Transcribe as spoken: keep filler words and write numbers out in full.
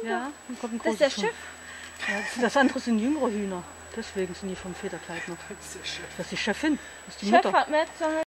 Ja, dann kommt ein Das ist der großes Chef. Huhn. Ja, das andere sind jüngere Hühner. Deswegen sind die vom Federkleid noch. Das ist der Chef. Das ist die Chefin. Das ist die Chef Mutter. hat mir jetzt so